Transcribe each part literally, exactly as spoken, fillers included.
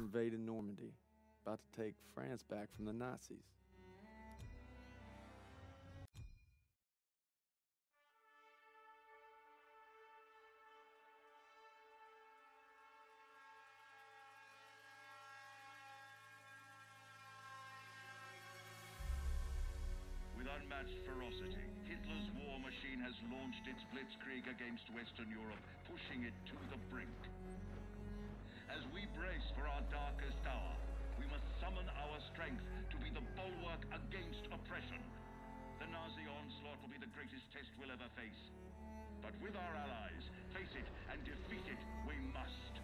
invading Normandy, about to take France back from the Nazis. With unmatched ferocity, Hitler's war machine has launched its blitzkrieg against Western Europe, pushing it to the brink. As we brace for our darkest hour, we must summon our strength to be the bulwark against oppression. The Nazi onslaught will be the greatest test we'll ever face. But with our allies, face it and defeat it we must.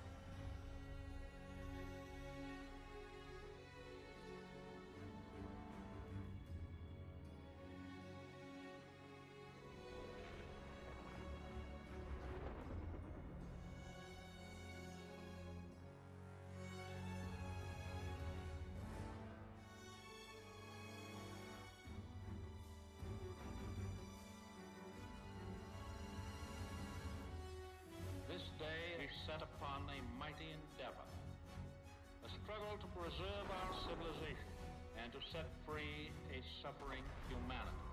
This day is set upon a mighty endeavor, a struggle to preserve our civilization and to set free a suffering humanity.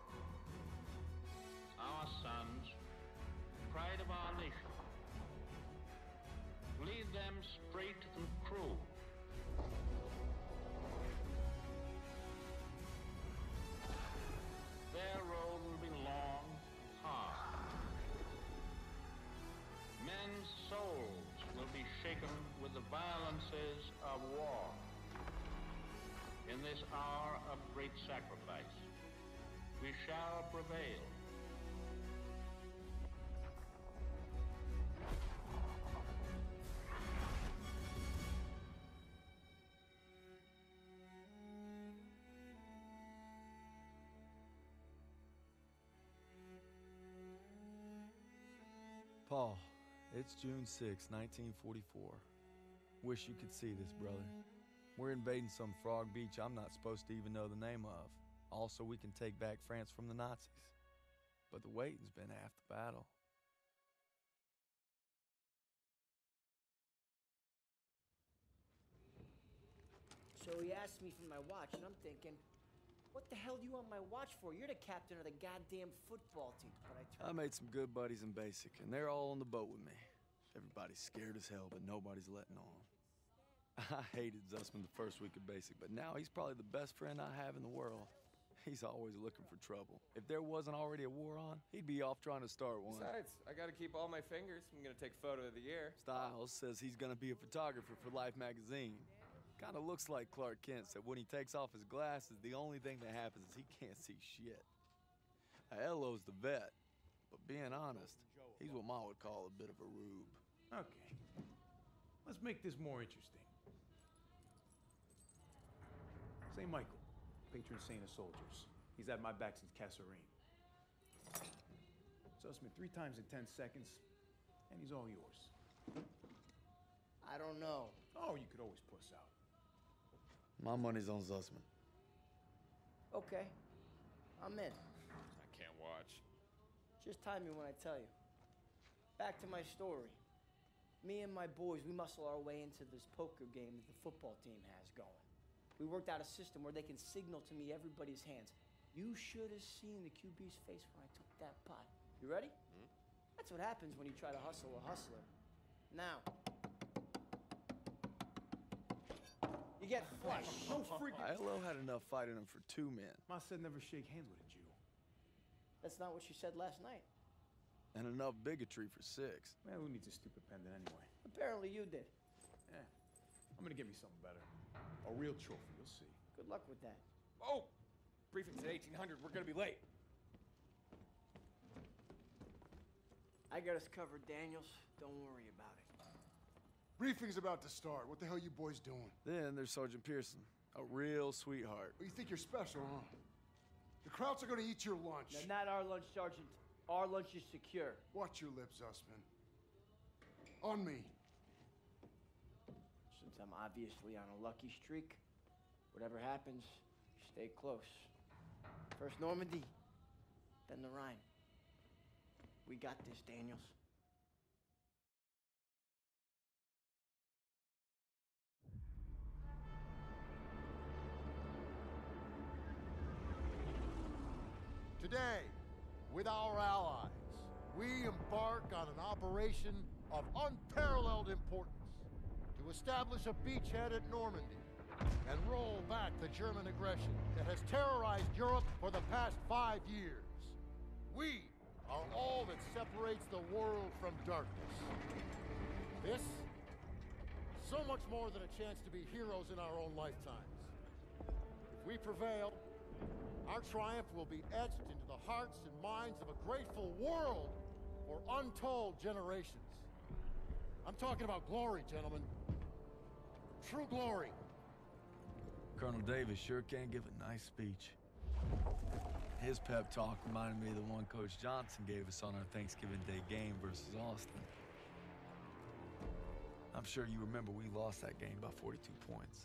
Our sons, pride of our nation, lead them straight and true. Their road will be long and hard. Men's souls will be shaken with the violences of war. In this hour of great sacrifice, we shall prevail. Paul, it's June sixth, nineteen forty-four. Wish you could see this, brother. We're invading some frog beach I'm not supposed to even know the name of. Also, we can take back France from the Nazis. But the waiting's been half the battle. So he asked me for my watch, and I'm thinking, what the hell do you want my watch for? You're the captain of the goddamn football team. But I I made some good buddies in basic, and they're all on the boat with me. Everybody's scared as hell, but nobody's letting on. I hated Zussman the first week of basic, but now he's probably the best friend I have in the world. He's always looking for trouble. If there wasn't already a war on, he'd be off trying to start one. Besides, I gotta keep all my fingers. I'm gonna take photo of the year. Styles says he's gonna be a photographer for Life magazine. Kinda looks like Clark Kent said when he takes off his glasses, the only thing that happens is he can't see shit. Elo's the vet, but being honest, he's what Ma would call a bit of a rube. Okay. Let's make this more interesting. Saint Michael, patron saint of soldiers. He's had my back since Kasserine. Zussman three times in ten seconds, and he's all yours. I don't know. Oh, you could always puss out. My money's on Zussman. Okay, I'm in. I can't watch. Just time me when I tell you. Back to my story. Me and my boys, we muscle our way into this poker game that the football team has going. We worked out a system where they can signal to me everybody's hands. You should have seen the Q B's face when I took that pot. You ready? Hmm? That's what happens when you try to hustle a hustler. Now, you get flushed. No freaking. Elo had enough fight in him for two men. Ma said never shake hands with a Jew. That's not what she said last night. And enough bigotry for six. Man, who needs a stupid pendant anyway? Apparently you did. Yeah. I'm gonna get me something better. A real trophy, you'll see. Good luck with that. Oh! Briefing's at eighteen hundred. We're gonna be late. I got us covered, Daniels. Don't worry about it. Briefing's about to start. What the hell you boys doing? Then there's Sergeant Pearson, a real sweetheart. Well, you think you're special, huh? The Krauts are gonna eat your lunch. Now, not our lunch, Sergeant. Our lunch is secure. Watch your lips, Zussman. On me. Since I'm obviously on a lucky streak, whatever happens, stay close. First Normandy, then the Rhine. We got this, Daniels. Today, with our allies, we embark on an operation of unparalleled importance to establish a beachhead at Normandy and roll back the German aggression that has terrorized Europe for the past five years. We are all that separates the world from darkness. This, so much more than a chance to be heroes in our own lifetimes. If we prevail, our triumph will be etched into the hearts and minds of a grateful world for untold generations. I'm talking about glory, gentlemen. True glory. Colonel Davis sure can give a nice speech. His pep talk reminded me of the one Coach Johnson gave us on our Thanksgiving Day game versus Austin. I'm sure you remember we lost that game by forty-two points.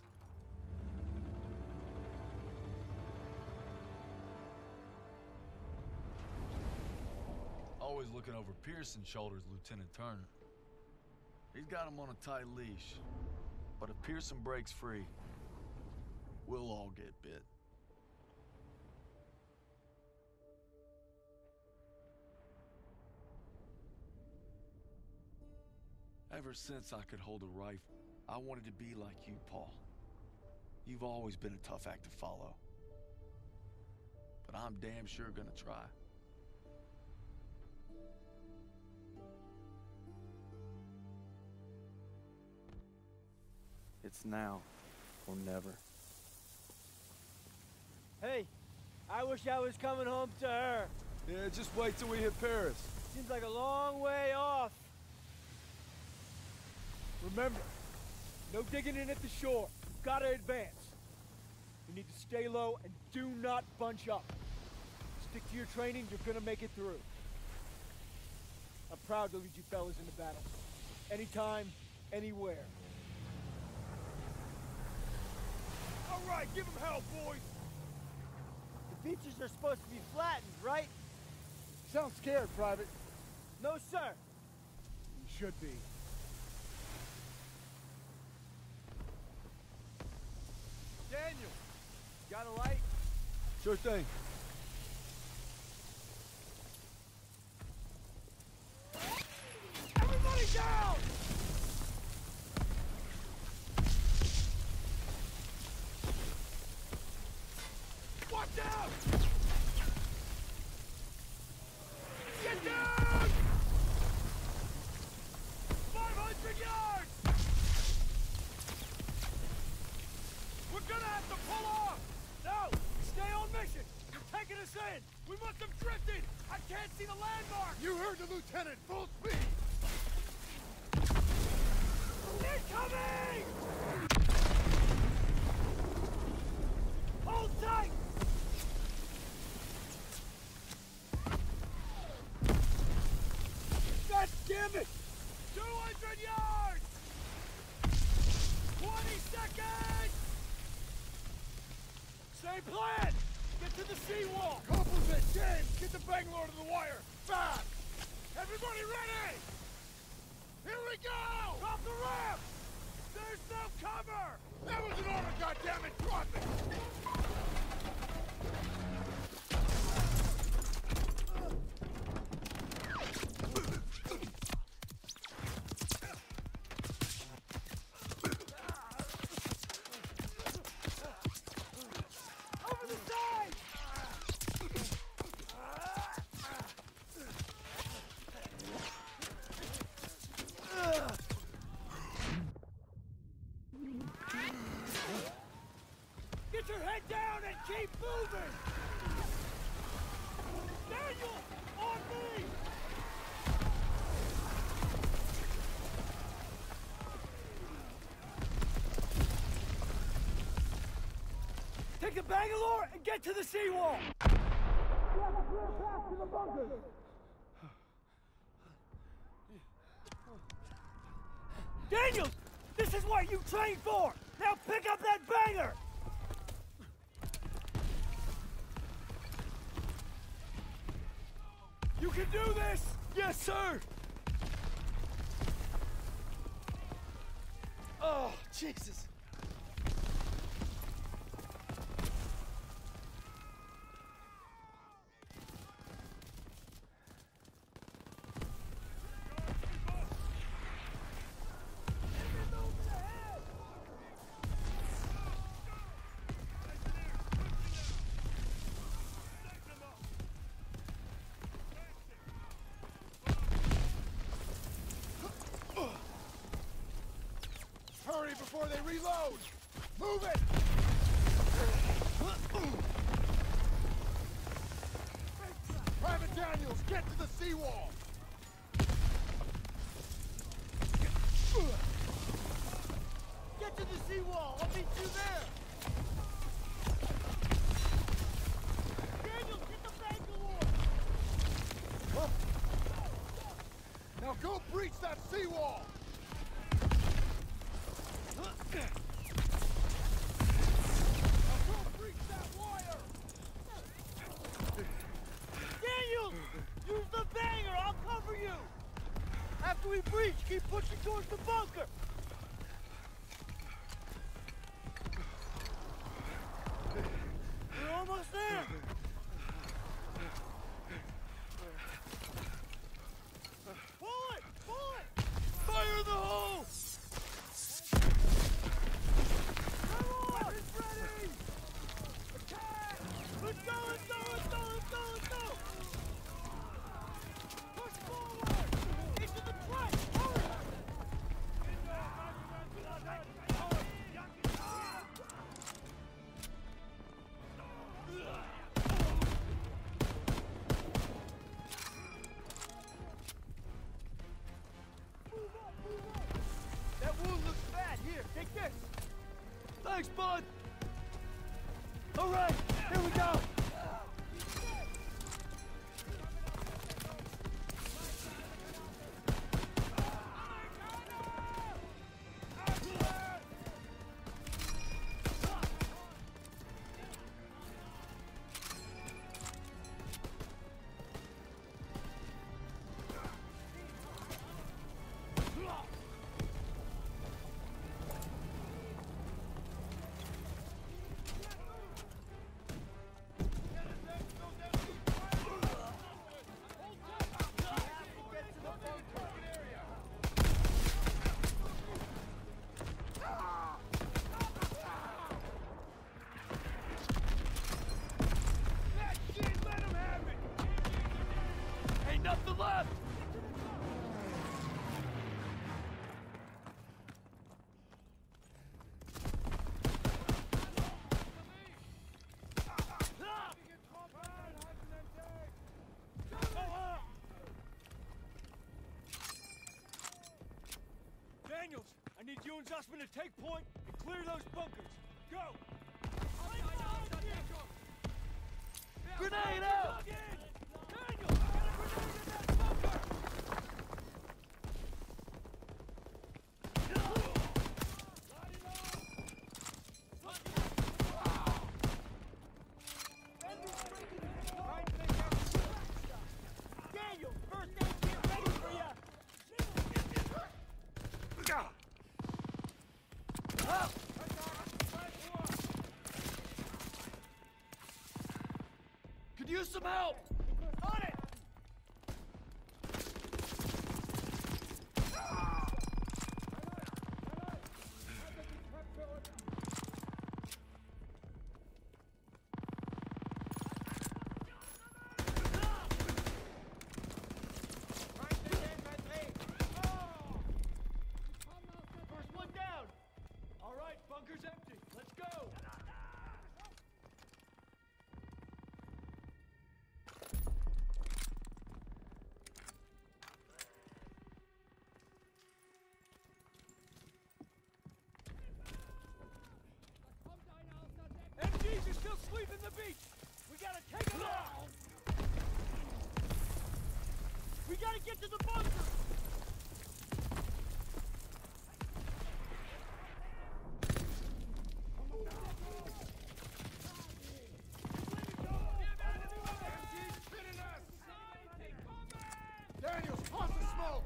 Always looking over Pearson's shoulders, Lieutenant Turner. He's got him on a tight leash. But if Pearson breaks free, we'll all get bit. Ever since I could hold a rifle, I wanted to be like you, Paul. You've always been a tough act to follow. But I'm damn sure gonna try. It's now or never. Hey, I wish I was coming home to her. Yeah, just wait till we hit Paris. Seems like a long way off. Remember, no digging in at the shore. Gotta advance. You need to stay low and do not bunch up. Stick to your training, you're gonna make it through. I'm proud to lead you fellas into battle. Anytime, anywhere. All right, give them hell, boys! The beaches are supposed to be flattened, right? Sound scared, Private. No, sir. You should be. Daniel, got a light? Sure thing. Everybody down! Watch out! Get down! five hundred yards! We're gonna have to pull off! No! Stay on mission! You're taking us in! We must have drifted! I can't see the landmark! You heard the lieutenant, full speed! Incoming! Hold tight! God damn it! two hundred yards! twenty seconds! Same plan! Get to the seawall! Couples at James, get the Bangalore to the wire! Fast! Everybody ready! Here we go! Drop the ramp! There's no cover! That was an order, goddammit! Drop it! Over the side! Get your head down and keep moving! Daniel! On me! Take the Bangalore and get to the seawall! We have a clear path to the bunkers! Daniels! This is what you trained for! Now pick up that banger! You can do this! Yes, sir! Oh, Jesus! before they reload! Move it! Private Daniels, get to the seawall! Get to the seawall! I'll meet you there! Daniels, get the Bangalore! Huh? Now go breach that seawall! Now go breach that wire! Daniels! Use the banger! I'll cover you! After we breach, keep pushing towards the bunker! We're almost there! Pull it! Pull it! Fire in the hole! Come on! Weapons ready! Attack! Let's go! Let's go! Let's go! Let's go! Let's go! Push forward! Into the truck! Hurry! That wound looks bad. Here, take this. Thanks, bud! All right, here we go! Nothing left! Daniels, I need you and Zussman to take point and clear those bunkers. Go! Grenade out! Daniels, get a grenade in that bunker! Daniel, first aid kit ready for ya! Could use some help! On it! First one down! All right, bunker's empty. Let's go! M Gs are still sweeping the beach! We gotta take them out! We gotta get to the bunker! Daniels, toss the smoke!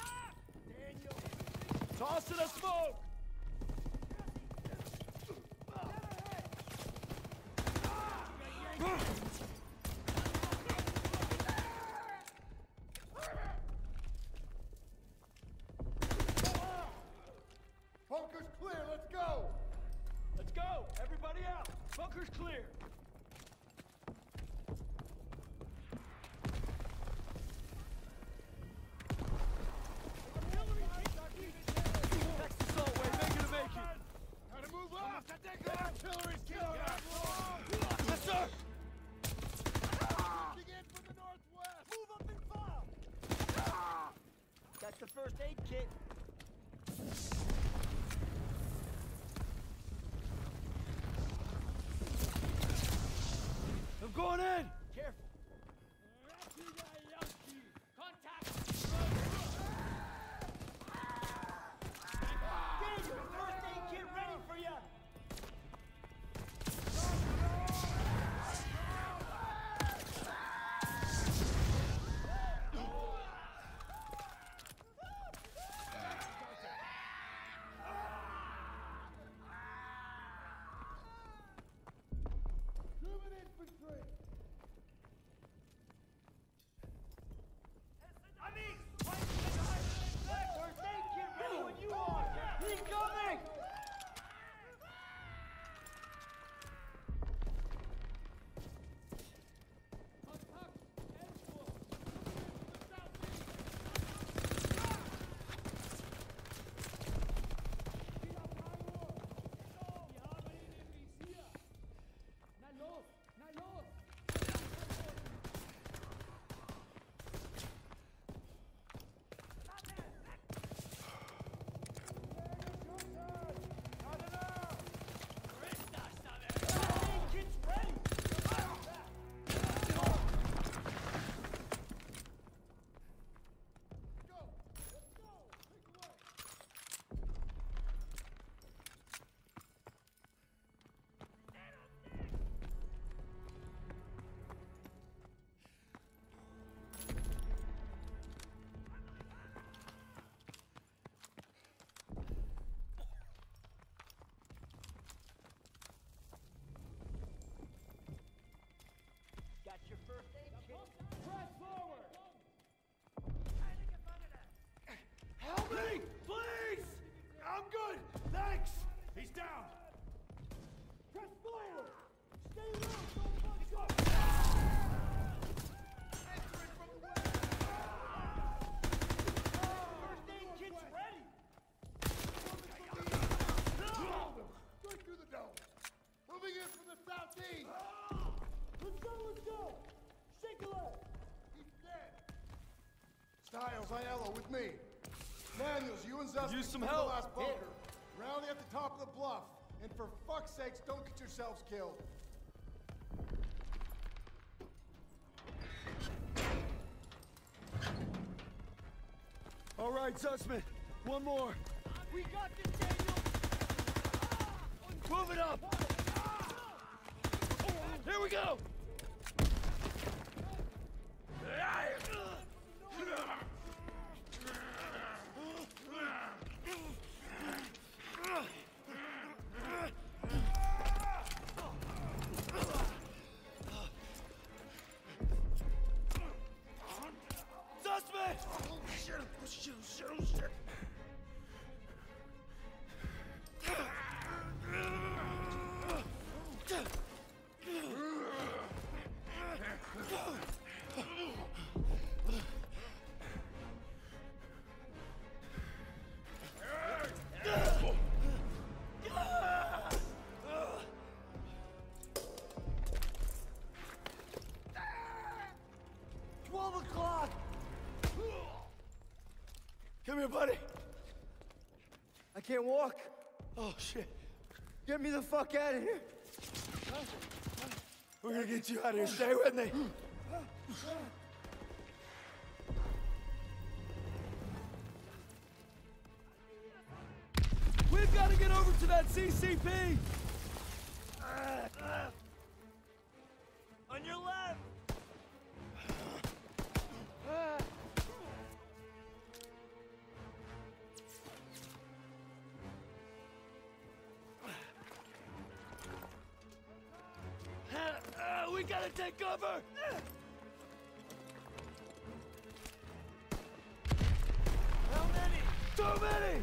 Toss it a smoke! Bunker's clear, let's go! Let's go! Everybody out! Bunker's clear! Next assault wave Moving in from the southeast! Let's go, let's go! Shake a leg! He's dead! Styles, Aiello, with me. Daniels, you and Zussman Use some to the help. last bunker. Rally at the top of the bluff. And for fuck's sakes, don't get yourselves killed. All right, Zussman. One more. We got this, Daniel! Move it up! Here we go! Suspect! Oh shit! Oh shit! Oh shit! Twelve o'clock! Come here, buddy. I can't walk. Oh shit! Get me the fuck out of here. We're gonna get you out of here. Stay with me. We've got to get over to that C C P. On your left! Uh, we gotta take cover. How many? Too many.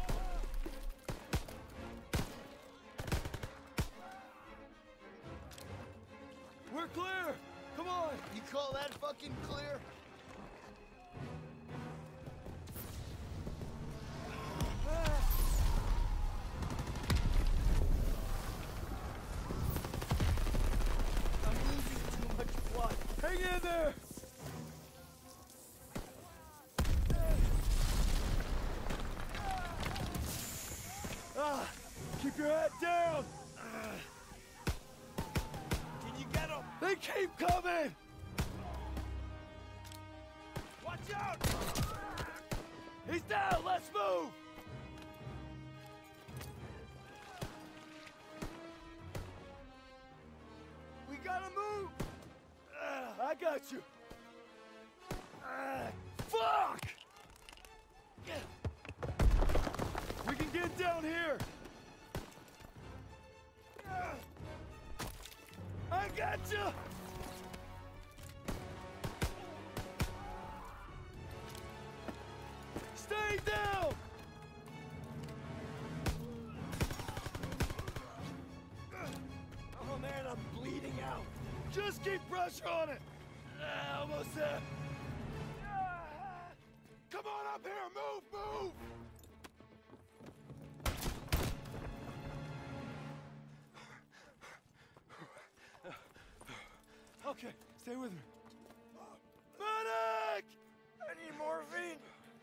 We're clear. Come on. You call that fucking clear? I'm losing too much blood. Hang in there. Ah, keep your head down. Can you get him? They keep coming. Watch out! He's down. Let's move. We gotta move. Ah, I got you. Ah, fuck! We can get down here. I got you. Stay down. Oh man, I'm bleeding out. Just keep pressure on it. Ah, almost there. Ah, come on up here. Move, move. Okay, stay with me. Medic! I need morphine.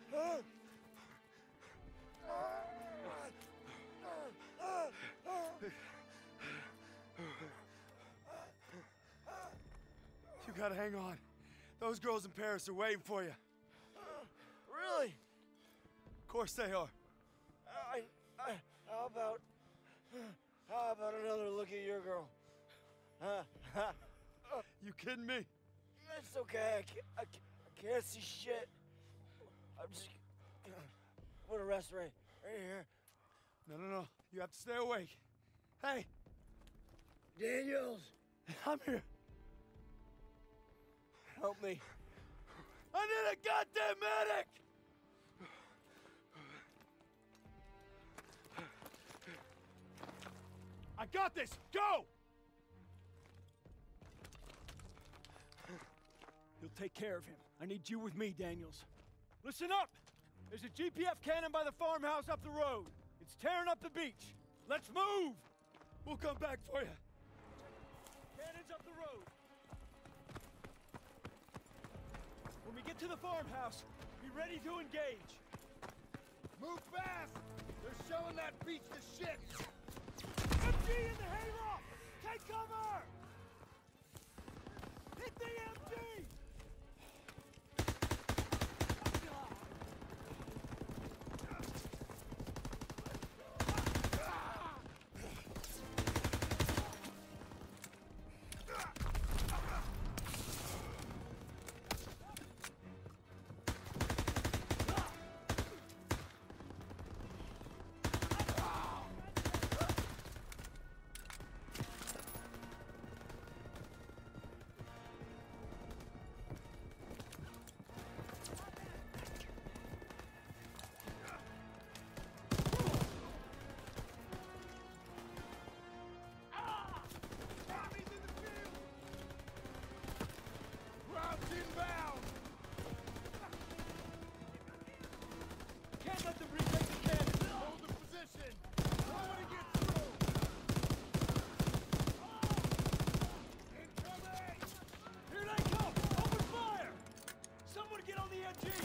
You gotta hang on. Those girls in Paris are waiting for you. Really? Of course they are. I, I, how about, how about another look at your girl? Huh? You kidding me? It's okay. I can't, I can't, I can't see shit. I'm just. I'm gonna rest right, right here. No, no, no. You have to stay awake. Hey, Daniels, I'm here. help me. I need a goddamn medic! I got this! Go! take care of him. I need you with me, Daniels. Listen up! There's a G P F cannon by the farmhouse up the road. It's tearing up the beach. Let's move! We'll come back for you. Cannon's up the road. When we get to the farmhouse, be ready to engage. Move fast! They're showing that beach to shit! M G in the hayloft! Take cover! Hit the M G! Can't let them retake the cannon! Hold the position! Nobody get through! Incoming! Here they come! Open fire! Someone get on the M G!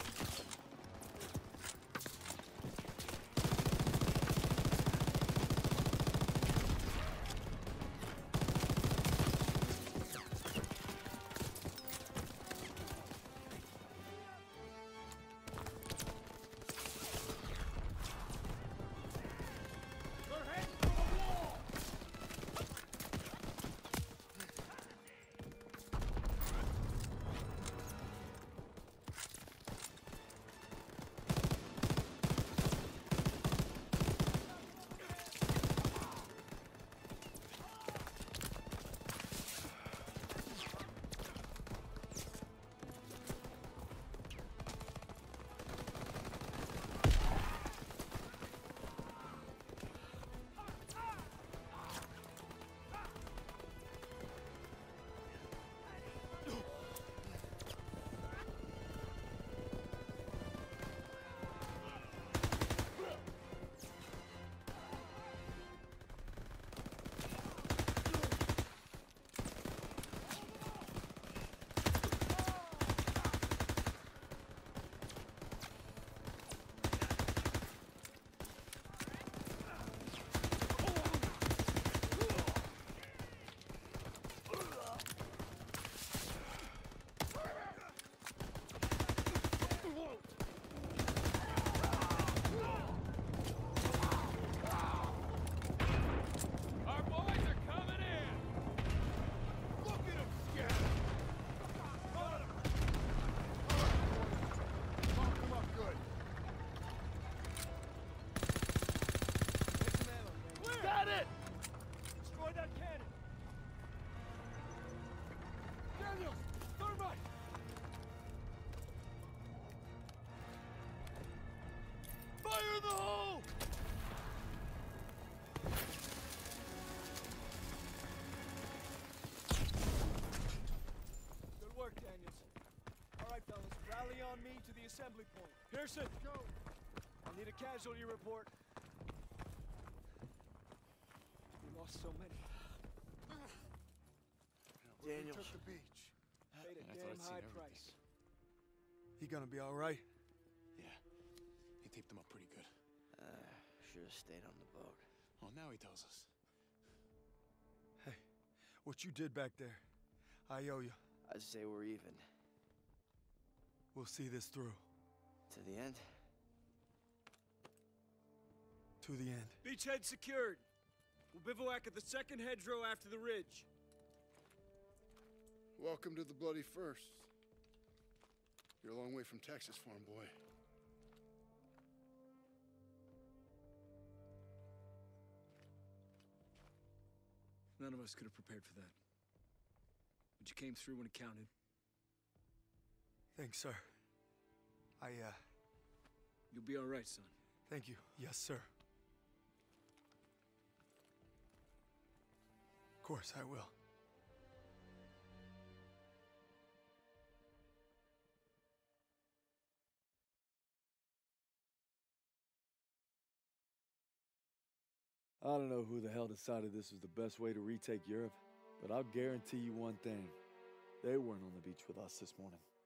Fire in the hole! Good work, Daniels. All right, fellas, rally on me to the assembly point. Pearson, go! I need a casualty report. We lost so many. Daniel took the beach. Paid a I thought damn I'd seen high everything. price. He gonna be all right? Yeah. He taped them up pretty good. Uh, should have stayed on the boat. Well, now he tells us. Hey, what you did back there, I owe you. I'd say we're even. We'll see this through. To the end? To the end. Beachhead secured. We'll bivouac at the second hedgerow after the ridge. Welcome to the Bloody First. You're a long way from Texas, farm boy. None of us could have prepared for that. But you came through when it counted. Thanks, sir. I, uh... You'll be all right, son. Thank you. Yes, sir. Of course I will. I don't know who the hell decided this was the best way to retake Europe, but I'll guarantee you one thing. They weren't on the beach with us this morning.